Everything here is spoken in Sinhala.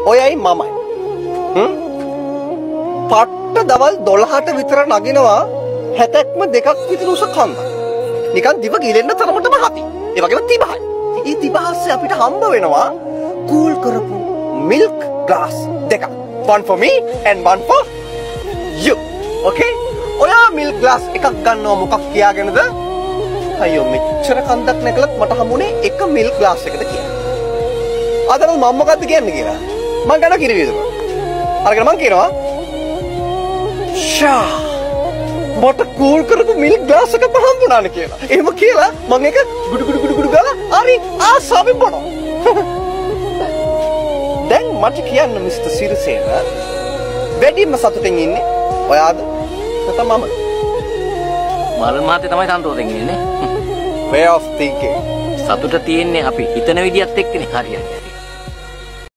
ඔයයි මමයි. පට්ට දවල් 12ට විතර නගිනවා 70ක්ම දෙකක් විතර උස කන්ද. නිකන් දිව ගිලෙන්න තරමටම හති. ඒ වගේම 30යි. ඒ 30 අපිට හම්බ වෙනවා කූල් කරපු මිල්ක් ග්ලාස් දෙකක්. One for me and one for you. Okay? ඔයා මිල්ක් ග්ලාස් එකක් ගන්නවා මොකක් කියාගෙනද? අයියෝ මෙච්චර කන්දක් නැකලත් මට හම්බුනේ එක මිල්ක් ග්ලාස් එකද කියලා. අදට මම මොකද්ද කියන්නේ කියලා. මං ගන්න කිරි වේදම. අරගෙන මං කියනවා ෂා මට කූල් කරපු මිල්ක් ග්ලාස් එකක් හම්බුණානේ කියලා. එහෙම කියලා මං ඒක ගුඩු ගුඩු ගුඩු ගුඩු ගාලා හරි ආසාවෙන් බොනවා. දැන් මට කියන්න මිස්ටර් සිරිසේන වැඩිම සතුටින් ඉන්නේ ඔයාද නැත්නම් මමද? මල් මාතේ තමයි සන්තෝෂෙන් ඉන්නේ නේ. Way of thinking. සතුට තියෙන්නේ අපි හිතන විදියත් එක්කනේ හරියන්නේ.